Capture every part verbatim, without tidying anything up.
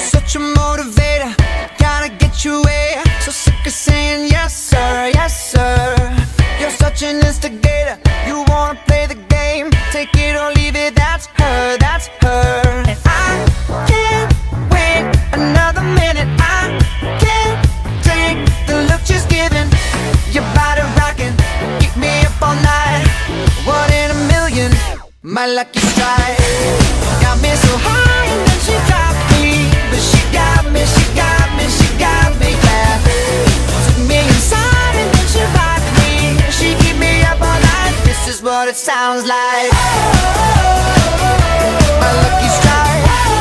such a motivator, gotta get your way. So sick of saying yes sir, yes sir. You're such an instigator, you wanna play the game. Take it or leave it, that's her, that's her. And I can't wait another minute. I can't take the look she's giving. Your body rocking, keep me up all night. One in a million, my lucky strike. Got me so high and then she dropped me, but she got me, she got me, she got me, yeah. Took me inside and then she rocked me. She keep me up all night. This is what it sounds like. My lucky strike,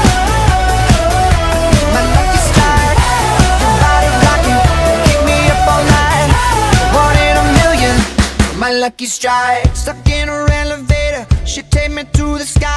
my lucky strike. Your body rocking, keep me up all night. One in a million, my lucky strike. Stuck in her elevator, she take me to the sky.